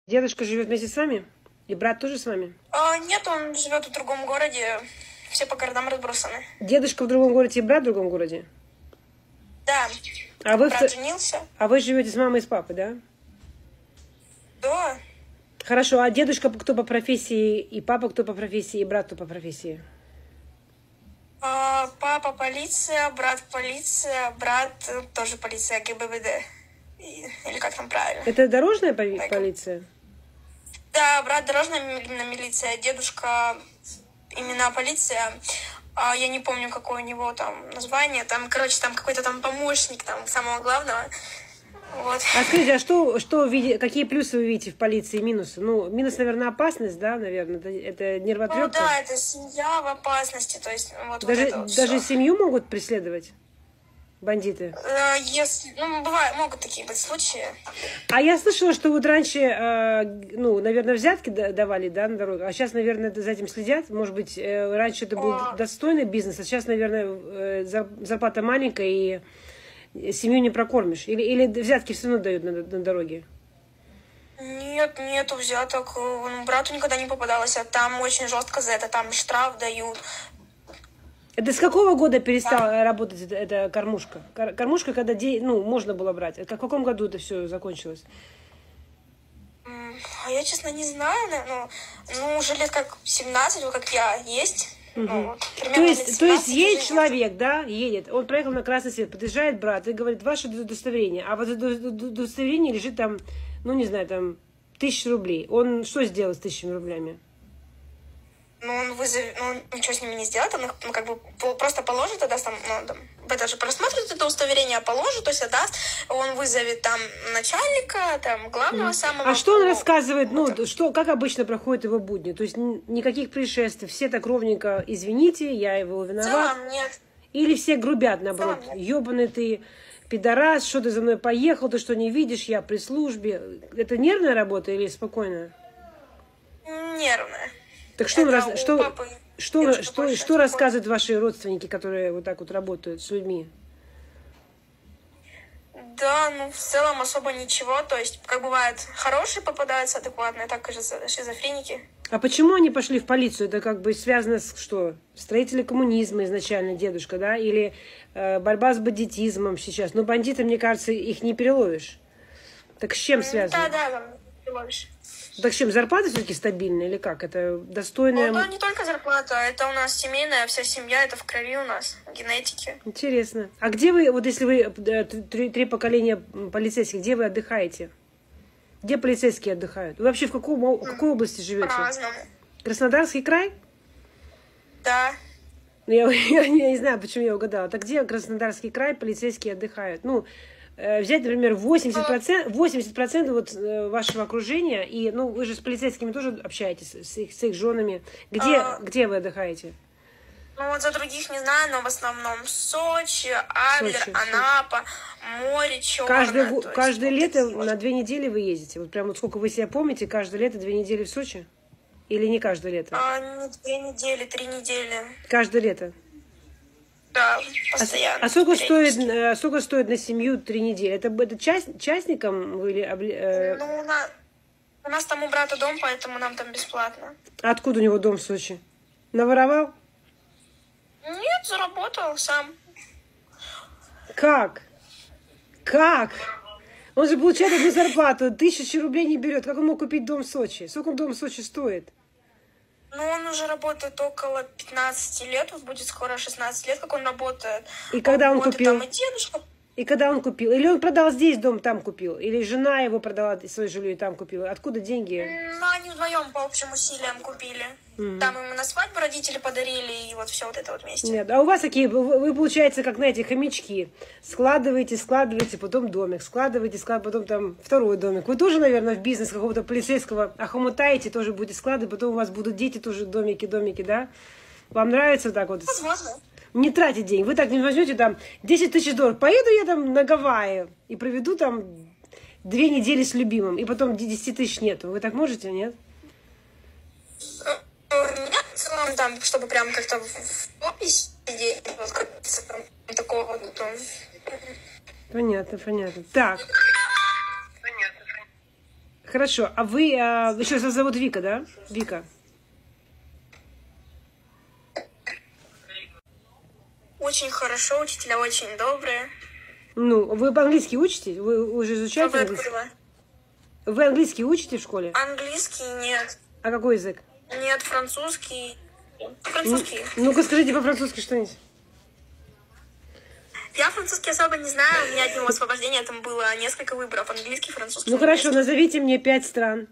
Дедушка живет вместе с вами? И брат тоже с вами? Нет, он живет в другом городе. Все по городам разбросаны. Дедушка в другом городе и брат в другом городе? Да. А вы, брат женился. а вы живете с мамой и с папой, да? Да. Хорошо, а дедушка кто по профессии, и папа кто по профессии, и брат кто по профессии? Папа полиция, брат тоже полиция, ГИБДД. Или как там правильно? Это дорожная полиция? Да, брат дорожная милиция, дедушка именно полиция. Я не помню, какое у него там название. Там, короче, там какой-то там помощник там самого главного. Вот. А скажите, а какие плюсы вы видите в полиции и минусы? Ну, минус, наверное, опасность, да, наверное, это нервотрепка? Ну да, это семья в опасности, то есть вот даже семью могут преследовать бандиты? Бывает, могут такие быть случаи. А я слышала, что вот раньше, наверное, взятки давали, да, на дорогу, а сейчас, наверное, за этим следят. Может быть, раньше это был достойный бизнес, а сейчас, наверное, зарплата маленькая и семью не прокормишь. Или взятки все равно дают на дороге? Нет, нету взяток. Брату никогда не попадалось, а там очень жестко за это, там штраф дают. Это с какого года перестала работать эта кормушка? Кормушка, когда можно было брать. В каком году это все закончилось? Я, честно, не знаю. Но уже лет как 17, вот как я есть. Угу. То есть едет человек, да, едет. Он проехал на красный свет, подъезжает брат и говорит, ваше удостоверение. А в удостоверении лежит там, не знаю, там 1000 рублей. Он что сделал с 1000 рублями? Он ничего с ними не сделает, он как бы просто положит, отдаст там, даже просмотрит это удостоверение, положит, то есть отдаст, он вызовет там начальника, там главного самого. А что он рассказывает, как обычно проходят его будни? То есть никаких происшествий, все так ровненько, извините, я его виноват. В целом нет. Или все грубят, наоборот, ёбаный ты пидорас, что ты за мной поехал, ты что не видишь, я при службе. Это нервная работа или спокойная? Нервная. Так что рассказывают ваши родственники, которые вот так вот работают с людьми? Да, в целом особо ничего. То есть, как бывает, хорошие попадаются адекватные, так и шизофреники. А почему они пошли в полицию? Это как бы связано с что? Строители коммунизма изначально, дедушка, да? Или борьба с бандитизмом сейчас? Но бандиты, мне кажется, их не переловишь. Так с чем связано? Да, переловишь. Так с чем, зарплата все-таки стабильная или как? Это достойная... не только зарплата, это у нас семейная, вся семья, это в крови у нас, в генетике. Интересно. А где вы, вот если вы 3 поколения полицейских, где вы отдыхаете? Где полицейские отдыхают? Вы вообще в какой области живете? По-разному. Краснодарский край? Да. Я не знаю, почему я угадала. Так где Краснодарский край полицейские отдыхают? Взять, например, 80% вот вашего окружения, и, вы же с полицейскими тоже общаетесь, с их женами. Где вы отдыхаете? За других не знаю, но в основном Сочи, Адлер, Анапа, море Черное. Каждое лето на 2 недели вы ездите? Вот прям вот сколько вы себя помните, каждое лето 2 недели в Сочи? Или не каждое лето? Не 2 недели, 3 недели. Каждое лето? Да, постоянно. А сколько стоит на семью 3 недели? Это частникам вы или... У нас там у брата дом, поэтому нам там бесплатно. А откуда у него дом в Сочи? Наворовал? Нет, заработал сам. Как? Он же получает одну зарплату, 1000 рублей не берет. Как он мог купить дом в Сочи? Сколько дом в Сочи стоит? Он уже работает около 15 лет, вот будет скоро 16 лет, как он работает. И когда он купил? Там и дедушка. И когда он купил? Или он продал здесь дом, там купил? Или жена его продала свое жилье и там купила? Откуда деньги? Они вдвоем по общим усилиям купили. Там им на свадьбу родители подарили, и вот все вот это вот вместе. Нет, а у вас такие, вы получается, как, знаете, хомячки. Складываете, потом домик, складываете, потом там второй домик. Вы тоже, наверное, в бизнес какого-то полицейского охомутаете, тоже будете складывать, потом у вас будут дети тоже домики, да? Вам нравится вот так вот? Возможно. Не тратить деньги. Вы так не возьмете там 10 000 долларов. Поеду я там на Гавайи и проведу там 2 недели с любимым, и потом 10 000 нету. Вы так можете, нет? Нет, в целом там, чтобы прям как-то в опись сидеть, вот как-то там такого вот. Понятно. Так. Хорошо. А вы, еще вас зовут Вика, да? Вика. Очень хорошо, учителя очень добрые. Ну, вы по-английски учите? Вы уже изучаете Что вы английский? открыла? Вы английский учите в школе? Английский нет. А какой язык? Нет, французский. Французский. Ну-ка скажите по-французски что-нибудь. Я французский особо не знаю. У меня от него освобождения там было несколько выборов. Английский, французский. Ну хорошо, немецкий. назовите мне 5 стран.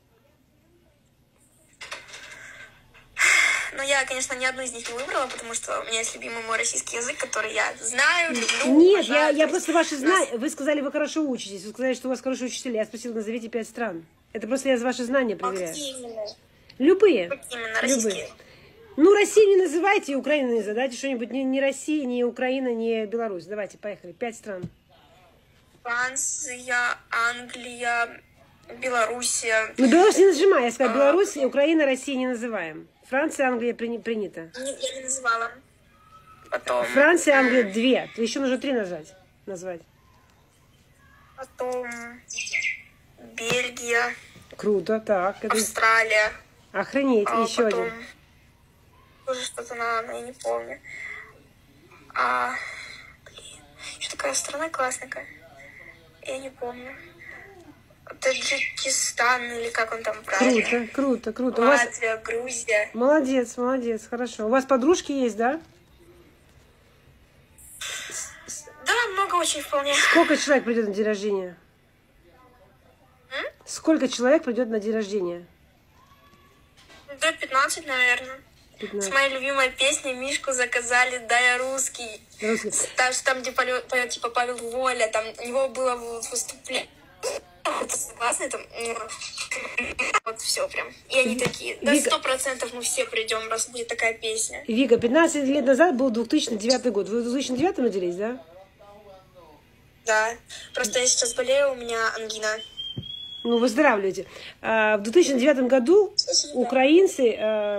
Но я, конечно, ни одну из них не выбрала, потому что у меня есть любимый мой российский язык, который я знаю, люблю. Нет, уважаю. я То просто есть ваши знания. Вы сказали, вы хорошо учитесь. Вы сказали, что у вас хорошие учителя. Я спросила, назовите 5 стран. Это просто я ваши знания А проверяю. какие именно? Любые. Какие именно российские? Любые. Ну, Россию не называйте, и Украину не задайте что-нибудь. Ни Россия, ни Украина, ни Беларусь. Давайте, поехали. 5 стран. Франция, Англия, Белоруссия. Ну, Беларусь не нажимай. Я сказала, Беларусь, Украина, Россия не называем. Франция, Англия принято. Нет, я не называла. Потом, Франция, Англия 2. Еще нужно 3 назвать. потом Бельгия, Круто, так. Это... Австралия. Охренеть, и еще Потом один. тоже что-то я не помню. Блин, еще такая страна классная. Я не помню. Таджикистан или как он там правильно? Круто. У вас... Латвия, Грузия. Молодец, хорошо. У вас подружки есть, да? Да, много очень вполне. Сколько человек придет на день рождения? Сколько человек придет на день рождения? До 15, наверное. 15. С моей любимой песней «Мишку заказали, да я русский». Русский. Там где поет типа Павел Воля, там у него было выступление. Это согласна, там вот все прям. И они такие, да, Вика. 100% мы все придем, раз будет такая песня. Вика, 15 лет назад был 2009 год. Вы в 2009 родились, да? Да. Просто я сейчас болею, у меня ангина. Ну, выздоравливайте. В 2009 году украинцы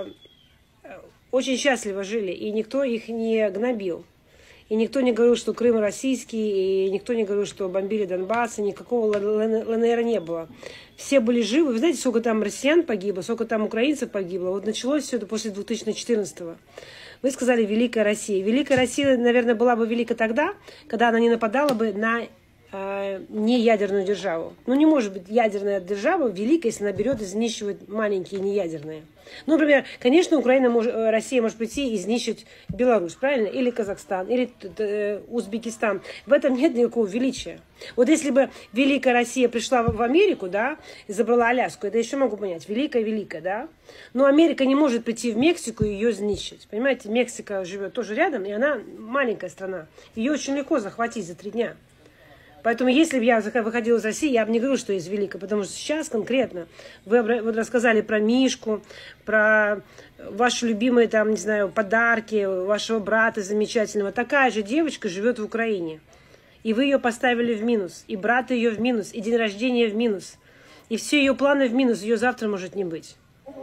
очень счастливо жили, и никто их не гнобил. И никто не говорил, что Крым российский, и никто не говорил, что бомбили Донбасс, и никакого ЛНР не было. Все были живы. Вы знаете, сколько там россиян погибло, сколько там украинцев погибло? Вот началось все это после 2014-го. Вы сказали «Великая Россия». Великая Россия, наверное, была бы велика тогда, когда она не нападала бы на неядерную державу. Ну, не может быть ядерная держава великая, если она берет и изнищивает маленькие неядерные. Ну, например, конечно, Россия может прийти и изнищить Беларусь, правильно? Или Казахстан, или Узбекистан. В этом нет никакого величия. Вот если бы Великая Россия пришла в Америку, да, и забрала Аляску, это еще могу понять. Великая, да. Но Америка не может прийти в Мексику и ее изнищить. Понимаете, Мексика живет тоже рядом, и она маленькая страна. Ее очень легко захватить за 3 дня. Поэтому, если бы я выходила из России, я бы не говорила, что есть великая, потому что сейчас конкретно вы рассказали про Мишку, про ваши любимые, там, не знаю, подарки, вашего брата замечательного. Такая же девочка живет в Украине. И вы ее поставили в минус, и брат ее в минус, и день рождения в минус. И все ее планы в минус, ее завтра может не быть.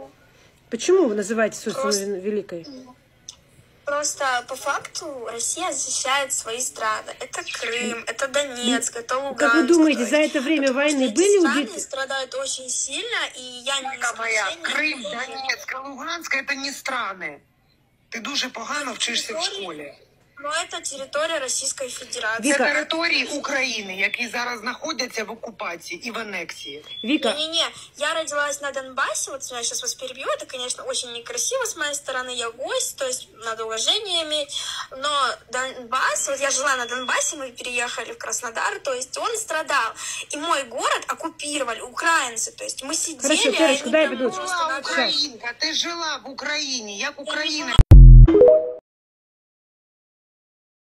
Почему вы называете собственно великой? Просто по факту Россия защищает свои страны. Это Крым, это Донецк, это Луганск. Как вы думаете, за это время войны были убиты? Страны страдают очень сильно, и я не Крим, Донецк, Луганськ – это не страны. Ти дуже погано вчишся в школі. Но это территория Российской Федерации. Це території України, які зараз знаходяться в окупації і в анексії. Вика. Не-не-не, я родилась на Донбассе, вот я сейчас вас перебью, это, конечно, очень некрасиво с моей стороны, я гость, то есть надо уважение иметь, но Донбасс, вот я жила на Донбассе, мы переехали в Краснодар, то есть он страдал, и мой город оккупировали украинцы, то есть мы сидели... Хорошо, Терочка, дай я Ти піду. була українка, ти жила в Україні, як Україна